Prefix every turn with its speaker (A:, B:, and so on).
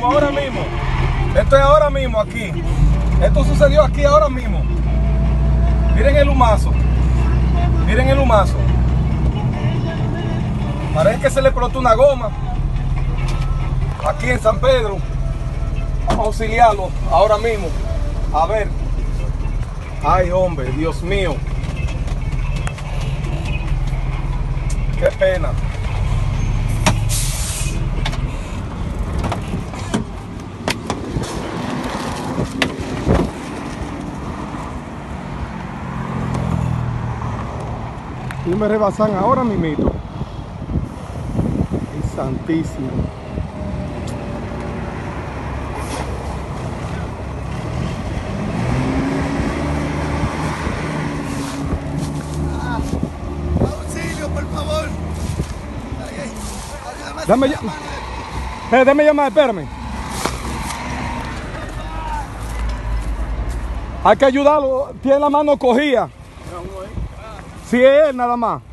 A: ahora mismo. Esto es ahora mismo aquí. Esto sucedió aquí ahora mismo. Miren el humazo. Miren el humazo. Parece que se le explotó una goma. Aquí en San Pedro. Vamos a auxiliarlo ahora mismo. A ver. Ay, hombre, Dios mío. Qué pena. Y me rebasan ahora mismito. Ay, santísimo.
B: Auxilio, por favor.
A: Déjame llamar, espérame. Hay que ayudarlo. Tiene la mano cogida. Si es él nada más.